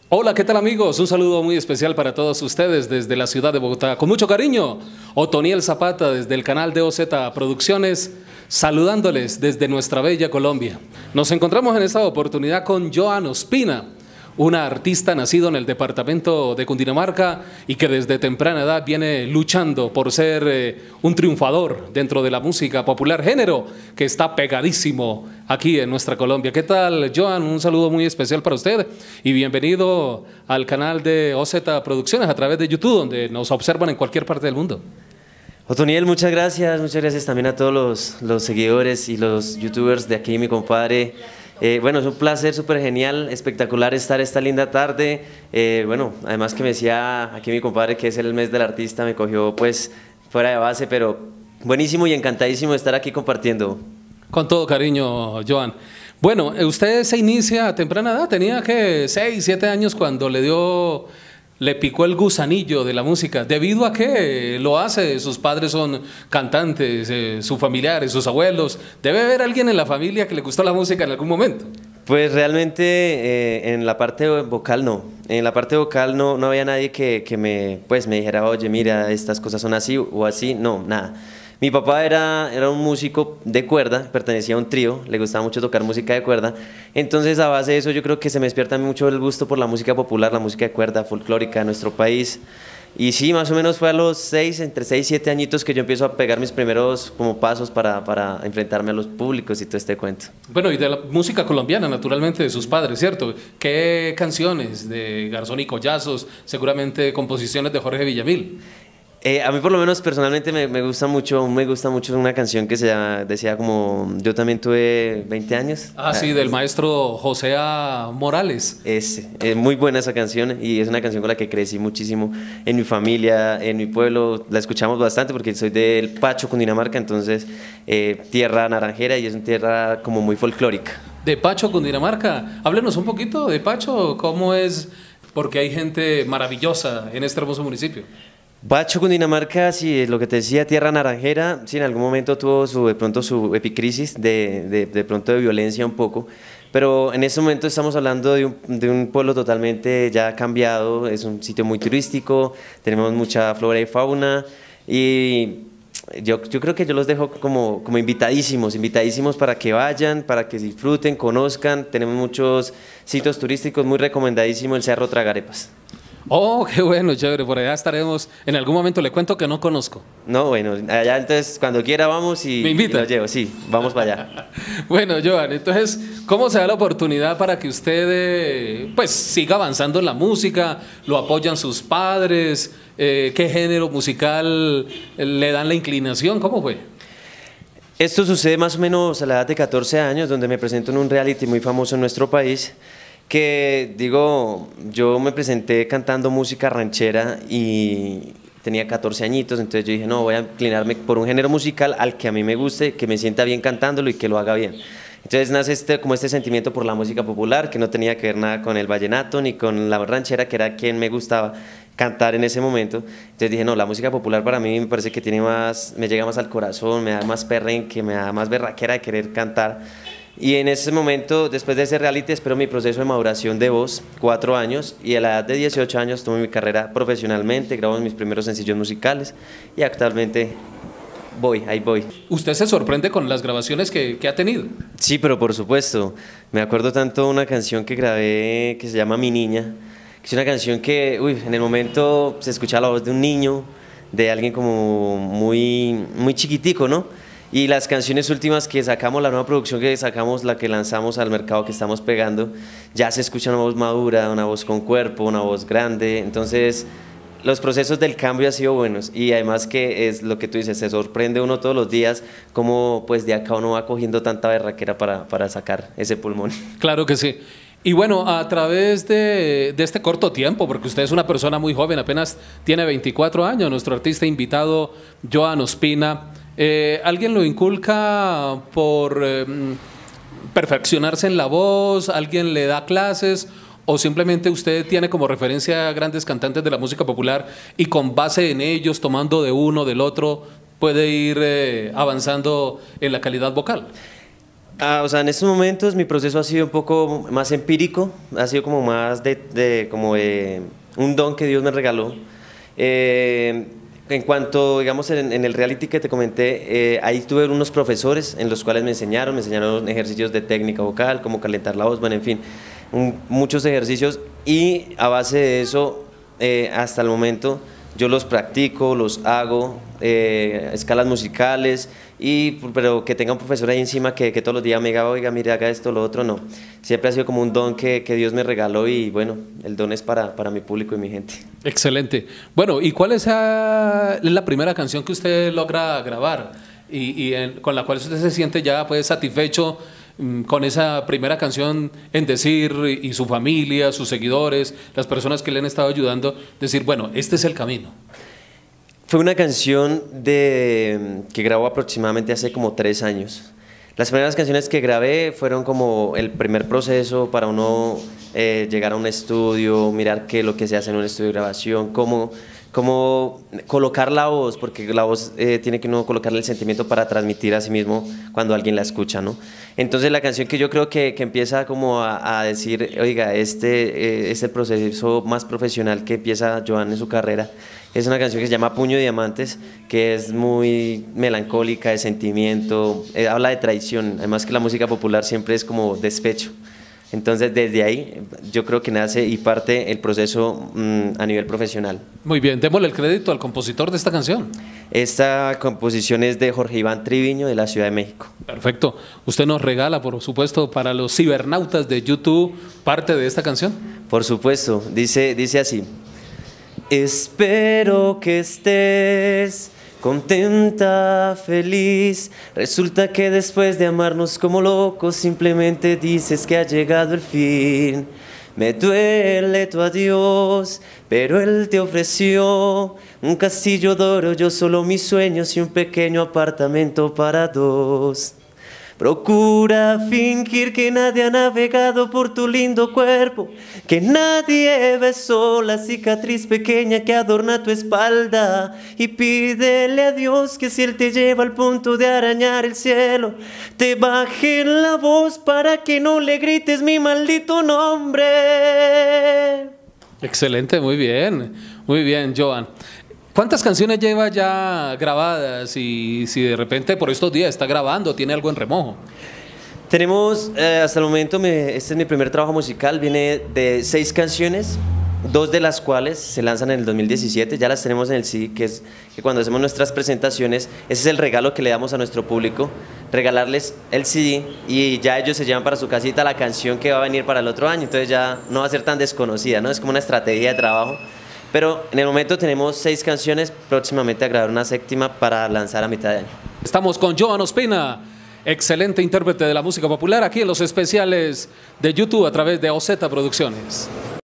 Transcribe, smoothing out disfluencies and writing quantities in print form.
Hola, ¿qué tal amigos? Un saludo muy especial para todos ustedes desde la ciudad de Bogotá. Con mucho cariño, Otoniel Zapata desde el canal de OZ Producciones, saludándoles desde nuestra bella Colombia. Nos encontramos en esta oportunidad con Joan Ospina, una artista nacido en el departamento de Cundinamarca y que desde temprana edad viene luchando por ser un triunfador dentro de la música popular, género que está pegadísimo aquí en nuestra Colombia. ¿Qué tal, Joan? Un saludo muy especial para usted y bienvenido al canal de OZ Producciones a través de YouTube, donde nos observan en cualquier parte del mundo. Otoniel, muchas gracias también a todos los seguidores y los youtubers de aquí, mi compadre. Bueno, es un placer súper genial, espectacular estar esta linda tarde. Bueno, además que me decía aquí mi compadre que es el mes del artista, me cogió pues fuera de base, pero buenísimo y encantadísimo de estar aquí compartiendo. Con todo cariño, Joan. Bueno, usted se inicia a temprana edad, tenía que 6, 7 años cuando le picó el gusanillo de la música. ¿Debido a qué lo hace? Sus padres son cantantes, sus familiares, sus abuelos. Debe haber alguien en la familia que le gustó la música en algún momento. Pues realmente en la parte vocal no. En la parte vocal no había nadie que me dijera, oye, mira, estas cosas son así o así. No, nada. Mi papá era un músico de cuerda, pertenecía a un trío, le gustaba mucho tocar música de cuerda. Entonces, a base de eso, yo creo que se me despierta mucho el gusto por la música popular, la música de cuerda, folclórica de nuestro país. Y sí, más o menos fue a los 6, entre 6 y 7 añitos que yo empiezo a pegar mis primeros como pasos para enfrentarme a los públicos y todo este cuento. Bueno, y de la música colombiana, naturalmente, de sus padres, ¿cierto? ¿Qué canciones de Garzón y Collazos, seguramente composiciones de Jorge Villamil? A mí por lo menos personalmente me gusta mucho una canción que decía como yo también tuve 20 años. Ah, sí, del maestro José A. Morales. Es muy buena esa canción y es una canción con la que crecí muchísimo en mi familia, en mi pueblo, la escuchamos bastante porque soy del Pacho, Cundinamarca, entonces tierra naranjera y es una tierra como muy folclórica. De Pacho, Cundinamarca, háblenos un poquito de Pacho, ¿cómo es? Porque hay gente maravillosa en este hermoso municipio. Pacho, Cundinamarca, sí, lo que te decía, tierra naranjera, sí, en algún momento tuvo de pronto su epicrisis de pronto de violencia un poco, pero en este momento estamos hablando de un pueblo totalmente ya cambiado, es un sitio muy turístico, tenemos mucha flora y fauna y yo creo que yo los dejo como invitadísimos para que vayan, para que disfruten, conozcan, tenemos muchos sitios turísticos muy recomendadísimos, el Cerro Tragarepas. Oh, qué bueno, chévere, por allá estaremos. En algún momento le cuento que no conozco. No, bueno, allá entonces cuando quiera vamos y ¿me invita? Y lo llevo, sí, vamos para allá. Bueno, Joan, entonces, ¿cómo se da la oportunidad para que usted pues siga avanzando en la música? ¿Lo apoyan sus padres? ¿Qué género musical le dan la inclinación? ¿Cómo fue? Esto sucede más o menos a la edad de 14 años, donde me presento en un reality muy famoso en nuestro país, que digo, yo me presenté cantando música ranchera y tenía 14 añitos, entonces yo dije, no, voy a inclinarme por un género musical al que a mí me guste, que me sienta bien cantándolo y que lo haga bien. Entonces nace como este sentimiento por la música popular, que no tenía que ver nada con el vallenato ni con la ranchera, que era quien me gustaba cantar en ese momento. Entonces dije, no, la música popular para mí me parece que me llega más al corazón, me da más perrenque, me da más berraquera de querer cantar. Y en ese momento, después de ese reality, espero mi proceso de maduración de voz, 4 años, y a la edad de 18 años tomé mi carrera profesionalmente, grabo mis primeros sencillos musicales y actualmente ahí voy. ¿Usted se sorprende con las grabaciones que ha tenido? Sí, pero por supuesto, me acuerdo tanto de una canción que grabé que se llama Mi Niña, que es una canción que, en el momento se escucha la voz de un niño, de alguien como muy chiquitico, ¿no? Y las canciones últimas que sacamos, la nueva producción que sacamos, la que lanzamos al mercado que estamos pegando, ya se escucha una voz madura, una voz con cuerpo, una voz grande, entonces los procesos del cambio han sido buenos y además que es lo que tú dices, se sorprende uno todos los días cómo pues de acá uno va cogiendo tanta berraquera para sacar ese pulmón. Claro que sí. Y bueno, a través de este corto tiempo, porque usted es una persona muy joven, apenas tiene 24 años, nuestro artista invitado, Joan Ospina, ¿alguien lo inculca por perfeccionarse en la voz? ¿Alguien le da clases? ¿O simplemente usted tiene como referencia a grandes cantantes de la música popular y con base en ellos, tomando de uno, del otro, puede ir avanzando en la calidad vocal? O sea, en estos momentos mi proceso ha sido un poco más empírico, ha sido como más de un don que Dios me regaló. En cuanto, digamos, en el reality que te comenté, ahí tuve unos profesores en los cuales me enseñaron ejercicios de técnica vocal, cómo calentar la voz, bueno, en fin, muchos ejercicios, y a base de eso, hasta el momento, yo los practico, los hago, escalas musicales, pero que tenga un profesor ahí encima que todos los días me diga, oiga, mire, haga esto, lo otro, no. Siempre ha sido como un don que Dios me regaló y bueno, el don es para mi público y mi gente. Excelente. Bueno, ¿y cuál es la primera canción que usted logra grabar con la cual usted se siente ya pues satisfecho con esa primera canción en decir, y su familia, sus seguidores, las personas que le han estado ayudando, decir, bueno, este es el camino? Fue una canción que grabó aproximadamente hace como 3 años. Las primeras canciones que grabé fueron como el primer proceso para uno llegar a un estudio, mirar qué es lo que se hace en un estudio de grabación, cómo colocar la voz, porque la voz tiene que uno colocarle el sentimiento para transmitir a sí mismo cuando alguien la escucha, ¿no? Entonces la canción que yo creo que empieza como a decir, oiga, este es el proceso más profesional que empieza Joan en su carrera. Es una canción que se llama Puño de Diamantes, que es muy melancólica, de sentimiento, habla de traición, además que la música popular siempre es como despecho. Entonces desde ahí yo creo que nace y parte el proceso a nivel profesional. Muy bien, démosle el crédito al compositor de esta canción. Esta composición es de Jorge Iván Triviño, de la Ciudad de México. Perfecto. Usted nos regala, por supuesto, para los cibernautas de YouTube, parte de esta canción. Por supuesto, dice así. Espero que estés contenta, feliz. Resulta que después de amarnos como locos, simplemente dices que ha llegado el fin. Me duele tu adiós, pero él te ofreció un castillo de oro, yo solo mis sueños y un pequeño apartamento para 2. Procura fingir que nadie ha navegado por tu lindo cuerpo, que nadie besó la cicatriz pequeña que adorna tu espalda, y pídele a Dios que si Él te lleva al punto de arañar el cielo, te baje la voz para que no le grites mi maldito nombre. Excelente, muy bien, Joan. ¿Cuántas canciones lleva ya grabadas y si de repente por estos días está grabando, tiene algo en remojo? Tenemos, hasta el momento, este es mi primer trabajo musical, viene de 6 canciones, 2 de las cuales se lanzan en el 2017, ya las tenemos en el CD, que cuando hacemos nuestras presentaciones, ese es el regalo que le damos a nuestro público, regalarles el CD y ya ellos se llevan para su casita la canción que va a venir para el otro año, entonces ya no va a ser tan desconocida, ¿no? Es como una estrategia de trabajo. Pero en el momento tenemos 6 canciones, próximamente a grabar una 7ª para lanzar a mitad de año. Estamos con Joan Ospina, excelente intérprete de la música popular, aquí en los especiales de YouTube a través de OZ Producciones.